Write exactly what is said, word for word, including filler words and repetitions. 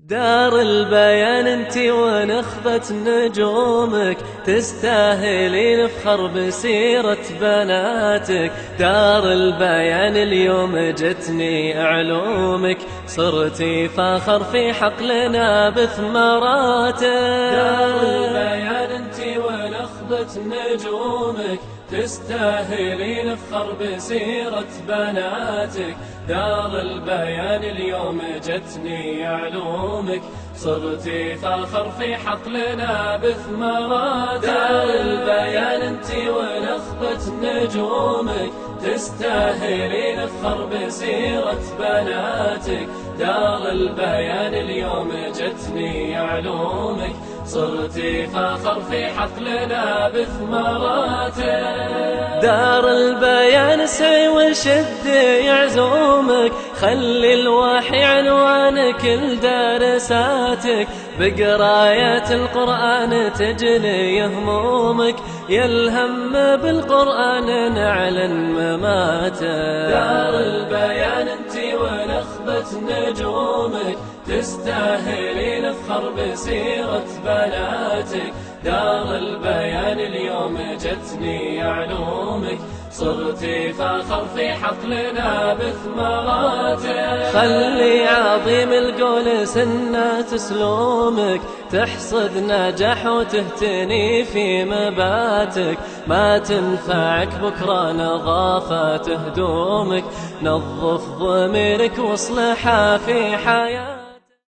دار البيان انتي ونخبة نجومك، تستاهلين فخر بسيرة بناتك. دار البيان اليوم جتني علومك، صرتي فاخر في حقلنا بثمراتك. دار البيان انتي ونخبة نجومك، تستاهلين فخر بسيرة بناتك. دار البيان اليوم جتني علومك، صرتي فاخر في حقلنا بثمراتك. دار البيان انتي ونخبة نجومك، تستاهلين فخر بسيرة بناتك. دار البيان اليوم جتني علومك، صرتي فاخر في حقلنا بثمراتك. دار البيان اسعي وشدي يعزومك، خلي الوحي عنوانك لدارساتك. بقراية القرآن تجلي همومك، يلهم بالقرآن نعلن مماتك. دار البيان انتي ونخبة نجومك، تستاهلين فخر بسيرة بناتك. دار البيان اليوم جتني علومك، صرتي فاخر في حقلنا بثمراتك. خلي عظيم القول سنة سلومك، تحصد نجاح وتهتني في مباتك. ما تنفعك بكرة نظافة هدومك، نظف ضميرك واصلحها في حياتك.